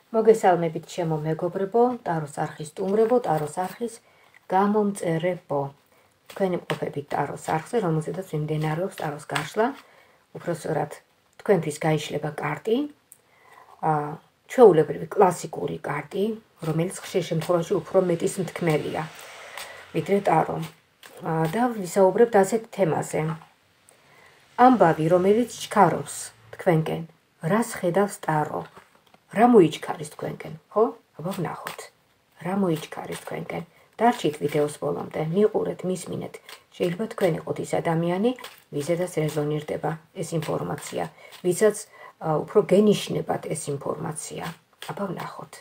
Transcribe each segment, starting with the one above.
მოგესალმებით ჩემო მეგობრებო, ტაროს არხის სტუმრებო, ტაროს არხის გამომწერებო. თქვენი მყოფებით ტაროს არხზე, რომელზედაც მიმდინარეობს ტაროს გაშლა. უпроსორად თქვენთვის გაიშლება კარტი, ჩვეულებრივი კლასიკური კარტი, რომელიც ხშირ შემთხვევაში უფრო მეტის მთქმელია, ვიდრე ტარო. და ვისაუბრებთ ასეთ თემაზე. ამბავი, რომელიც ჩქარობს თქვენკენ, რას ხედავს ტარო? რა მოიჩქარის თქვენკენ, ხო? აბა ვნახოთ. რა მოიჩქარის თქვენკენ? დარჩით ვიდეოს ბოლომდე, მიყურეთ, მისმინეთ. შეიძლება თქვენ იყოთ ის ადამიანი, ვიზედაც რეზონირდება ეს ინფორმაცია, ვისაც უფრო გენიშნებათ ეს ინფორმაცია. აბა ვნახოთ.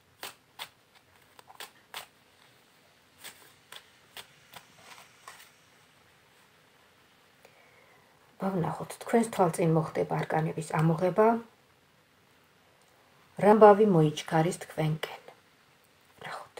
აბა ვნახოთ, თქვენს თვალწინ მოხდება არკანების ამოღება. რა ამბავი მოიჩქარის თქვენკენ? ვნახოთ.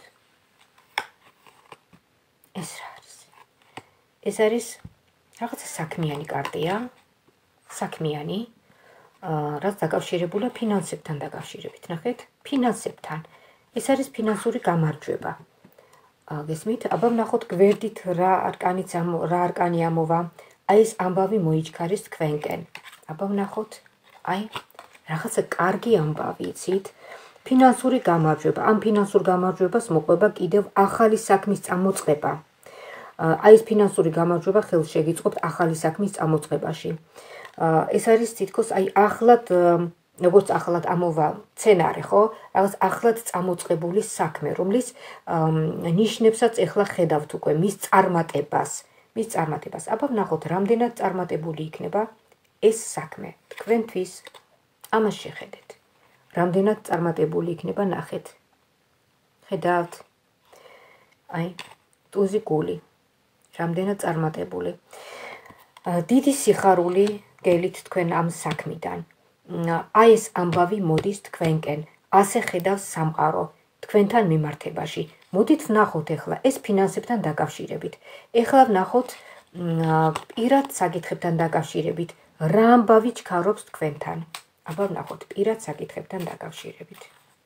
ეს რა არის? ეს არის რაღაცა საქმიანი კარტია, საქმიანი, რაც დაკავშირებულია ფინანსებთან დაკავშირებით, ნახეთ? ფინანსებთან. ეს არის ფინანსური გამარჯვება. გესმით? აბა ვნახოთ გვერდით რა არკანი ამოვა. აი ეს ამბავი მოიჩქარის თქვენკენ. აბა ვნახოთ. აი რაღაცა კარგი ამბავი, იცით? ფინანსური გამარჯვება. ამ ფინანსურ გამარჯვებას მოყვება კიდევ ახალი საქმის წამოწყება. აი ეს ფინანსური გამარჯვება ხელს შეგიწყობთ ახალი საქმის წამოწყებაში. ეს არის თითქოს აი ახლად, როგორც ახლად ამოვა სცენარი, ხო? რაღაც ახლად წამოწყებული საქმე, რომლის ნიშნებსაც ეხლა ხედავთ უკვე მის წარმატებას. აბა ვნახოთ, რამდენად წარმატებული იქნება ეს საქმე თქვენთვის. ამას შეხედეთ. რამდენად წარმატებული იქნება, ნახეთ. ხედავთ? აი, ტუზი გული. რამდენად წარმატებული. დიდი სიხარული გელით თქვენ ამ საქმიდან. აი ეს ამბავი მოდის თქვენკენ. ასე ხედავს სამყარო თქვენთან მიმართებაში. მოდით ვნახოთ ეხლა ეს ფინანსებთან დაკავშირებით. ეხლა ვნახოთ პირად საკითხებთან დაკავშირებით. რა ამბავი ჩქარობს თქვენთან? აბა ვნახოთ პირად საკითხებთან დაკავშირებით.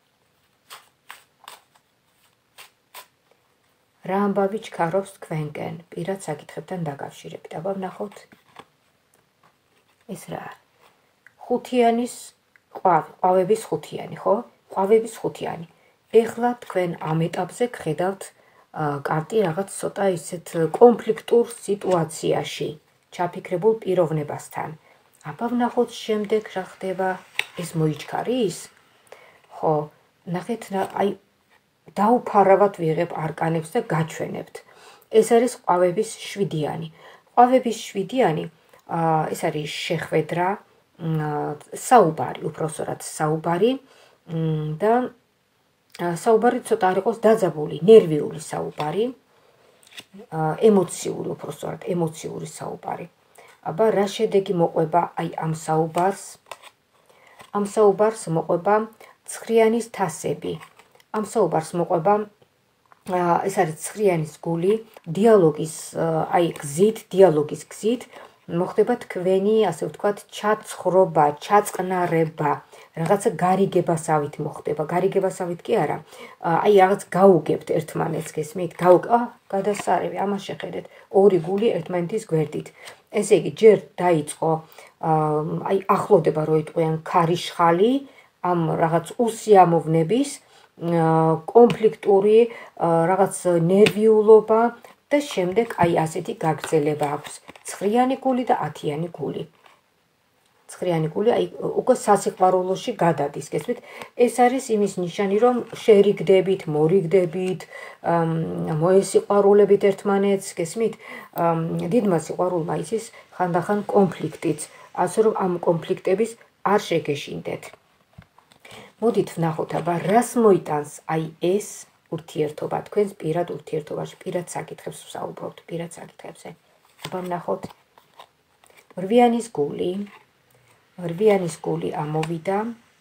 რა ამბავი ჩქარობს თქვენკენ პირად საკითხებთან დაკავშირებით. აბა ვნახოთ. ეს რა არის? ხუთიანის ყვავი, ყვავების ხუთიანი, ხო? ყვავების ხუთიანი. ეხლა თქვენ ამ ეტაპზე გხედავთ კარტი რაღაც ცოტა ისეთ კონფლიქტურ სიტუაციაში, ჩაფიქრებულ პიროვნებასთან. აბა ვნახოთ შემდეგ რა ხდება. ეს მოიჩქარის? ხო, ნახეთ, აი დაუფარავად ვიღებ არკანებს და გაჩვენებთ. ეს არის ყვავების შვიდიანი. ყვავების შვიდიანი, ეს არის შეხვედრა, საუბარი, უпроსორად საუბარი და საუბარი ცოტა არ იყოს დაძაბული, ნერვიული საუბარი, ემოციური, უпроსორად ემოციური საუბარი. აბა რა შედეგი მოყვება აი ამ საუბარს? ამ საუბარს მოყვება ცხრიანის თასები. ამ საუბარს მოყვება ეს არის ცხრიანის გული, დიალოგის აი გზით, დიალოგის გზით მოხდება თქვენი, ასე ვთქვათ, ჩაცხრობა, ჩაწყნარება, რაღაცა გარიგებასავით მოხდება. გარიგებასავით კი არა, აი რაღაც გაუგებთ ერთმანეთს, გესმით? გადასარევი, ამას შეხედეთ. ორი გული ერთმანეთის გვერდით. ესე იგი, ჯერ დაიწყო აი ახლოვდება რო იტყვიან ქარიშხალი, ამ რაღაც უსიამოვნების, კონფლიქტური რაღაც ნერვიულობა და შემდეგ აი ასეთი გაგრძელება აქვს. ცხრიანი გული და 10-იანი გული. ცხრიანი გული აი უკვე სასიყვარულოში გადადის, გესმით? ეს არის იმის ნიშანი, რომ შერიგდებით, მორიგდებით, მოესიყვარულებით ერთმანეთს, გესმით? დიდმა სიყვარულმა იცის ხანდახან კონფლიქტიც, ასე რომ ამ კონფლიქტების არ შეგეშინდეთ. მოდით ვნახოთ, აბა რას მოიტანს აი ეს ურთიერთობა თქვენს პირად ურთიერთობაში, პირად საკითხებს ვსაუბრობთ, პირად საკითხებზე. აბა ვნახოთ. რვიანის გული. რვიანის გული ამოვიდა.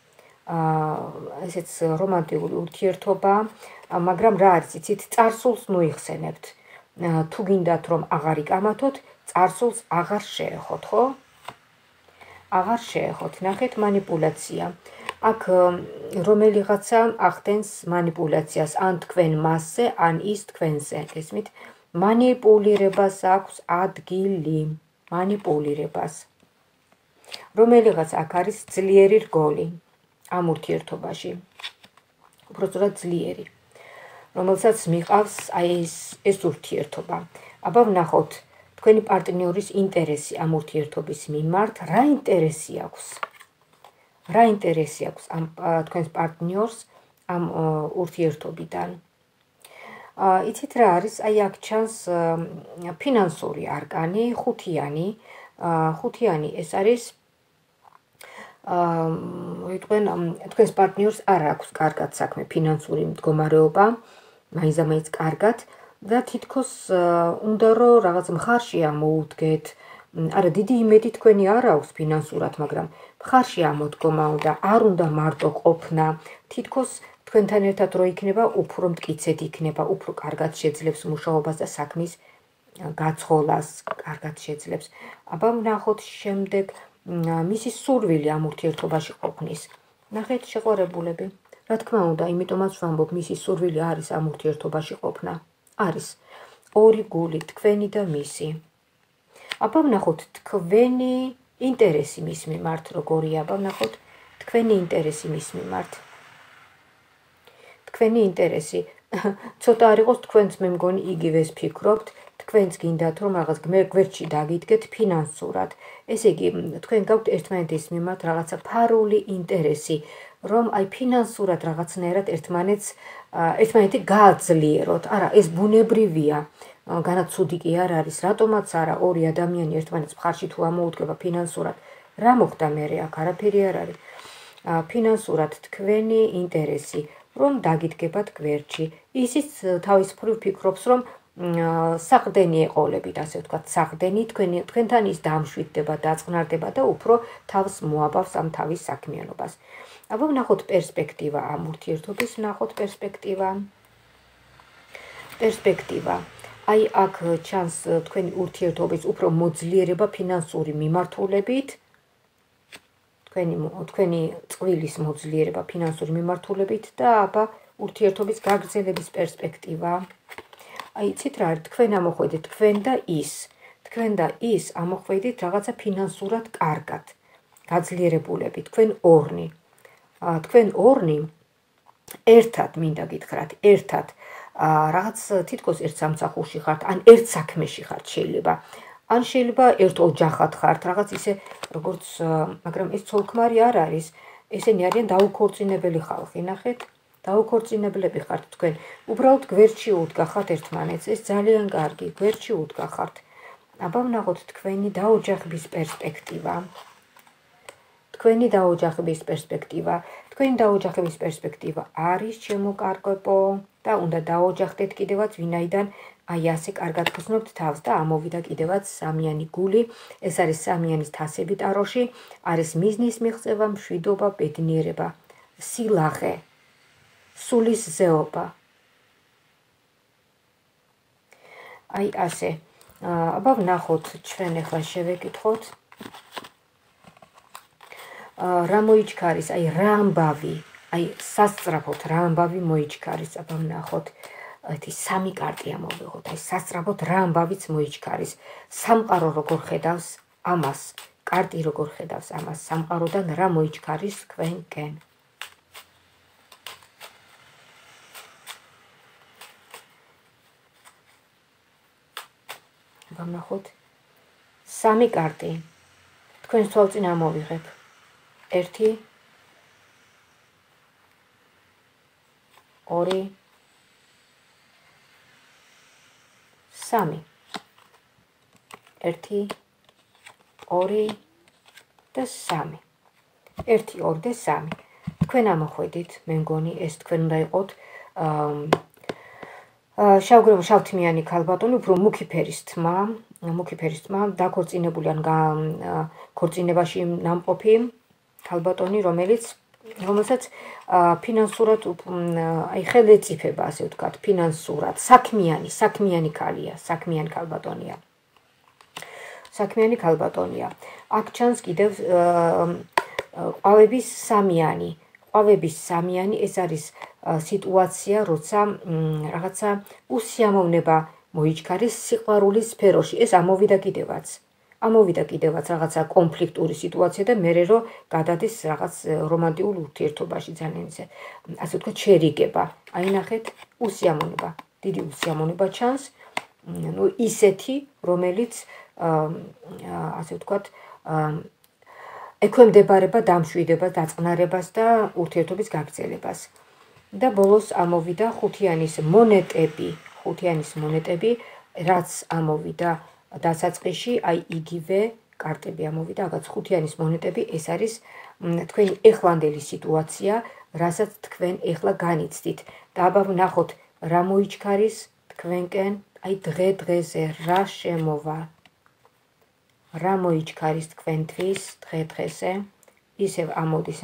ესეც რომანტიკული ურთიერთობა, მაგრამ რა არის, იცით, წარსულს მოიხსენებთ. თუ გინდათ რომ აღარ იკამათოთ, წარსულს აღარ შეეხოთ, ხო? აღარ შეეხოთ. ნახეთ, მანიპულაცია. აქ რომელიღაცა ახდენს манипуляციას ან თქვენ მასზე, ან ის თქვენზე. ესმით, манипуლირებას აქვს ადგილი, манипуლირებას. რომელიღაც აქ არის ძლიერი რგოლი ამ ურთიერთობაში. უბრალოდ ძლიერი, რომელსაც მიყავს აი ეს ურთიერთობა. აბა ვნახოთ თქვენი პარტნიორის ინტერესი ამ ურთიერთობის მიმართ, რა ინტერესი აქვს? რა ინტერესი აქვს ამ თქვენს პარტნიორს ამ ურთიერთობიდან? იცით რა არის? აი აქ ჩანს ფინანსური არკანი, ხუთიანი. ხუთიანი ეს არის თქვენს პარტნიორს არ აქვს კარგად საქმე, ფინანსური მდგომარეობა, მაინც კარგად და თითქოს უნდა რომ რაღაც მხარში ამოუდგეთ. არა, დიდი იმედი თქვენი არ აქვს ფინანსურად, მაგრამ მხარში ამოდგომა უნდა, არ უნდა მარტო ყოფნა. თითქოს თქვენთან ერთად რო იქნება, უფრო მტკიცედ იქნება, უფრო კარგად შეძლებს მუშაობას და საქმის გაცხოლას, კარგად შეძლებს. აბა ვნახოთ შემდეგ მისი სურვილი ამ ურთიერთობაში ყოფნის. ნახეთ შეყვარებულები. რა თქმა უნდა, იმიტომაც ვამბობ, მისი სურვილი არის ამ ურთიერთობაში ყოფნა. არის ორი გული, თქვენი და მისი. აბა ვნახოთ თქვენი ინტერესი მის მიმართ როგორია. აბა ვნახოთ თქვენი ინტერესი მის მიმართ. თქვენი ინტერესი ცოტა არ იყოს თქვენც მე მგონი იგივეს ფიქრობთ, თქვენც გინდათ რომ რაღაც გვერდში დაგიდგეთ ფინანსურად. ესე იგი, თქვენ გაქვთ ერთმანეთის მიმართ რაღაცა ფარული ინტერესი, რომ აი ფინანსურად რაღაცნაირად ერთმანეთი გააძლიეროთ. არა, ეს ბუნებრივია. განაცუდი კი არ არის, რატომაც არა ორი ადამიანი ერთმანეთს მხარში თუ ამოუდგება ფინანსურად. რა მოხდა მერე აქ? არაფერი არ არის. ფინანსურად თქვენი ინტერესი, რომ დაგიდგებათ გვერდში. ისიც თავის მხრივ ფიქრობს, რომ საყრდენი ეყოლებით, ასე ვთქვათ, საყრდენი თქვენთან ის დამშვიდდება, დაწყნარდება და უფრო თავს მოაბავს ამ თავის საქმიანობას. აბა ვნახოთ პერსპექტივა ამ ურთიერთობის, ვნახოთ პერსპექტივა. აი აქ ჩანს თქვენი ურთიერთობის უფრო მოძლიერება ფინანსური მიმართულებით, თქვენი წყვილის მოძლიერება ფინანსური მიმართულებით და აბა ურთიერთობის გაგრძელების პერსპექტივა. აი იცით რა არის, თქვენ ამოხვედით, თქვენ და ის ამოხვედით რაღაცა ფინანსურად კარგად, გაძლიერებულები, თქვენ ორნი ერთად მინდა გითხრათ, ერთად რაღაც თითქოს ერთ სამსახურში ხართ, ან ერთ საქმეში ხართ შეიძლება. ან შეიძლება ერთ ოჯახად ხართ, რაღაც ისე როგორც, მაგრამ ეს ცოლ-ქმარი არ არის, ესენი არიან დაუქორწინებელი ხალხი, ნახეთ, დაუქორწინებლები ხართ თქვენ. უბრალოდ გვერდში უდგახართ ერთმანეთს, ეს ძალიან კარგი, გვერდში უდგახართ. აბა ვნახოთ თქვენი დაოჯახების პერსპექტივა. თქვენი დაოჯახების პერსპექტივა არის შემოკარგებო და უნდა დაოჯახდეთ კიდევაც ვინაიდან აი ასე კარგად გრძნობთ თავს და ამოვიდა კიდევაც სამიანი გული. ეს არის სამიანის თასები ტაროში, არის მიზნის მიღწევა, მშვიდობა, ბედნიერება, სილაღე, სულის ზეობა. აი ასე. აბა ვნახოთ, ჩვენ ახლა შევეკითხოთ. რა მოიჩქარის, აი რა ამბავი, აი სასწრაფოდ რა ამბავი მოიჩქარის, აბა ვნახოთ. ეს სამი კარტია მოვიღოთ, აი სასწრაფოდ რა ამბავიც მოიჩქარის. სამყარო როგორ ხედავს ამას, კარტი როგორ ხედავს ამას, სამყაროდან რა მოიჩქარის თქვენკენ. აბა ვნახოთ. სამი კარტი. თქვენს თვალწინ ამოვიღებ. 1 2 3 1 2 და 3 1 2 და 3 თქვენ ამოხვედით, მე მგონი ეს თქვენ უნდა იყოთ შავთმიანი ქალბატონი, უფრო მუქი ფერის თმა, დაქორწინებული ან ქორწინებაში ნამყოფი ქალბატონი, რომელსაც ფინანსურად აი ხელეწიფება, ასე ვთქვათ, ფინანსურად, საქმიანი ქალია, საქმიანი ქალბატონია. აქ ჩანს კიდევ ყვავების სამიანი, ყვავების სამიანი, ეს არის სიტუაცია, როცა რაღაცა უსიამოვნება მოიჩქარის სიყვარულის სფეროში. ეს ამოვიდა კიდევაც რაღაცა კონფლიქტური სიტუაცია და მერე რო გადადის რაღაც რომანტიკულ ურთიერთობაში ძალიან ისე, ასე ვთქვათ, შერიგება. აი ნახეთ, უსიამოვნება, დიდი უსიამოვნება ჩანს, ну ისეთი, რომელიც ასე ვთქვათ, ექვემდებარება დამშვიდებას, დაწყნარებას და ურთიერთობის გაგრძელებას. და ბოლოს ამოვიდა ხუთიანის მონეტები, რაც ამოვიდა დასაწყისში, აი იგივე კარტები ამოვიდა, აგაც ხუთიანის მონეტები, ეს არის თქვენი ეხლანდელი სიტუაცია, რასაც თქვენ ეხლა განიცდით. და აბა ვნახოთ, რა მოიჩქარის თქვენკენ, აი დღე-დღეზე რა შემოვა. რა მოიჩქარის თქვენთვის დღე-დღეზე, ისევ ამოდის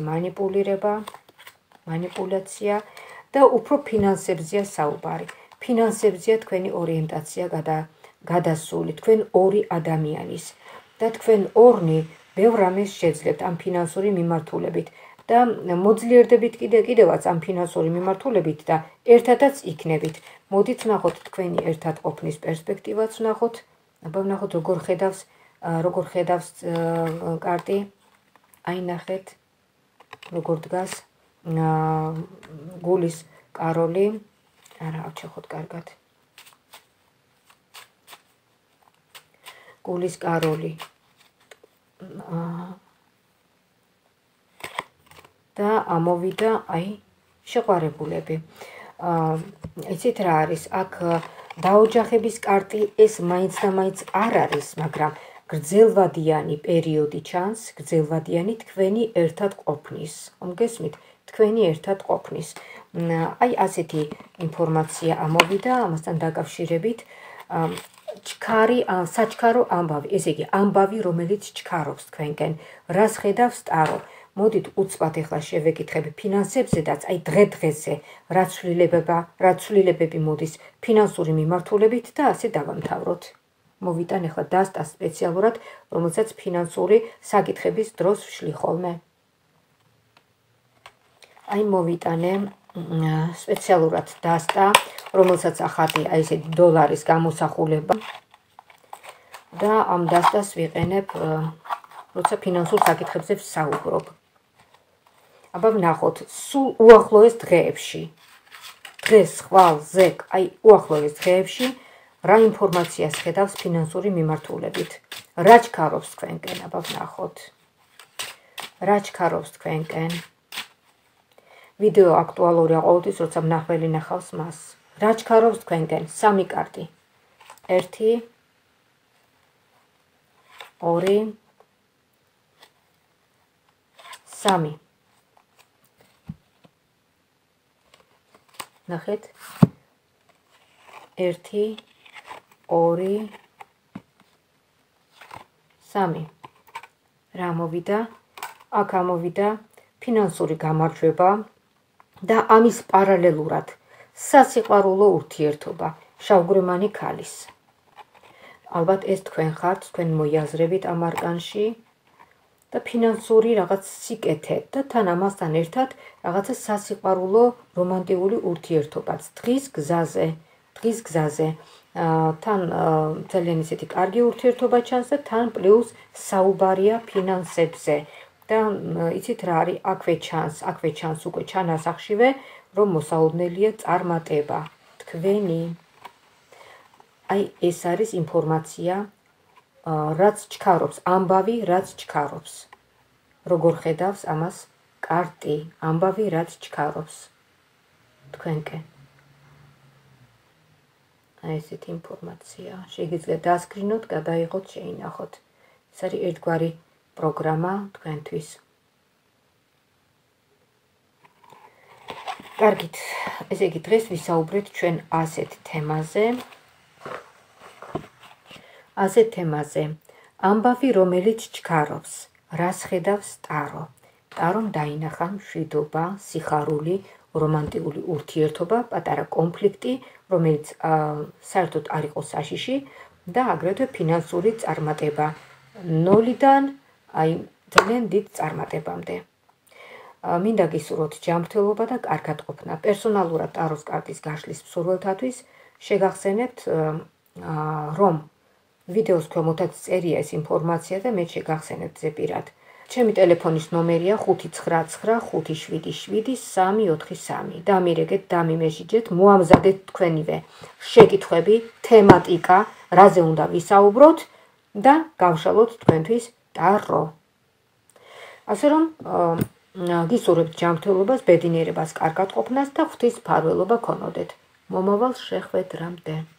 манипуляция და უფრო ფინანსებზეა საუბარი. ფინანსებზეა თქვენი ორიენტაცია გადასული, თქვენ ორი ადამიანის და თქვენ ორნი ბევრ რამეს შეძლებთ ამ ფინანსური მიმართულებით და მოძლიერდებით კიდევაც ამ ფინანსური მიმართულებით და ერთადაც იქნებით. მოდით ვნახოთ თქვენი ერთად ყოფნის პერსპექტივაც ვნახოთ. აბა ვნახოთ როგორ ხედავს კარტი. აი ნახეთ, როგორ დგას გულის კაროლი. არა, ავჩეხოთ კარგად. გულის კაროლი. და ამოვიდა აი შეყვარებულები. იცით რა არის? აქ დაოჯახების კარტი ეს მაინც და მაინც არ არის, მაგრამ გრძელვადიანი პერიოდი ჩანს, გრძელვადიანი თქვენი ერთად ყოფნის. გესმით? თქვენი ერთად ყოფნის. აი ასეთი ინფორმაცია ამოვიდა, ამასთან დაკავშირებით საჩქარო ამბავი, ესე იგი ამბავი, რომელიც ჩქარობს თქვენკენ. რას ხედავს ტარო? მოდით უცბად ეხლა შევეკითხები ფინანსებზედაც, აი დღე-დღეზე რაც ცვლილებები მოდის ფინანსური მიმართულებით და ასე დავამთავროთ. მოვიტან ეხლა დასტა სპეციალურად, რომელსაც ფინანსური საკითხების დროს ვშლი ხოლმე. აი მოვიტანე სპეციალურად დასტა, რომელსაც ახალი აი ესე დოლარის გამოსახულება და ამ დასტას ვიყენებ, როცა ფინანსურ საკითხებზე ვსაუბრობ. აბა ვნახოთ, სულ უახლოეს დღეებში, დღეს, ხვალ, ზეკ, აი უახლოეს დღეებში რა ინფორმაციას ხედავს ფინანსური მიმართულებით. რა ჩქარობს თქვენკენ, აბა ვნახოთ. რა ჩქარობს თქვენკენ. ვიდეო აქტუალურია ყოველთვის, როცა მნახველი ნახავს მას. რა ჩქარობს თქვენკენ? სამი კარტი. 1 2 3. ნახეთ. 1 2 3. რა მოვიდა? აქ ამოვიდა ფინანსური გამარჯვება და ამის პარალელურად სასიყვარულო ურთიერთობა შავგვრემანი ქალის. ალბათ ეს თქვენ ხართ, თქვენ მოიაზრებით ამ არკანში და ფინანსური რაღაც სიკეთე და თან ამასთან ერთად რაღაცა სასიყვარულო რომანტიკული ურთიერთობაც დღის გზაზე. თან ძალიან ისეთი კარგი ურთიერთობა ჩანს და თან პლუს საუბარია ფინანსებზე. და იცით რა არის, აქვე ჩანს უკვე ჩანასახშივე, რომ მოსაოდნელია წარმატება თქვენი. აი ეს არის ინფორმაცია, რაც ჩქარობს, ამბავი, რაც ჩქარობს. როგორ ხედავს ამას კარტი, ამბავი, რაც ჩქარობს თქვენკენ. აი ესეთი ინფორმაცია. შეგიძლიათ დასკრინოთ, გადაიღოთ, შეინახოთ. ეს არის ერთგვარი პროგრამა თქვენთვის. კარგით, ესე იგი დღეს ვისაუბრეთ ჩვენ ასეთ თემაზე. ამბავი, რომელიც ჩქარობს, რას ხედავს ტარო. ტარომ დაინახა მშვიდობა, სიხარული, რომანტიკული ურთიერთობა, პატარა კონფლიქტი, რომელიც საერთოდ არ იყო საშიში და აგრეთვე ფინანსური წარმატება. 0-დან აი ძალიან დიდ წარმატებამდე. მინდა გისურვოთ ჯანმრთელობა და კარგად ყოფნა. პერსონალურად ტაროს კარტის გაშლის მსურველთათვის შეგახსენებთ, რომ ვიდეოს ქვემოთაც წერია ეს ინფორმაცია და მე შეგახსენებთ ზეპირად. ჩემი ტელეფონის ნომერია 599577343. დამირეკეთ, დამიმეჟიჯეთ, მოამზადეთ თქვენივე შეკითხვები, თემატიკა, რაზე უნდა ვისაუბროთ და გავშალოთ თქვენთვის ტარო. ასე რომ გისურვებთ ჯანმრთელობას, ბედნიერებას, კარგად ყოფნას და ღვთის მფარველობა ქონოდეთ. მომავალ შეხვედრამდე.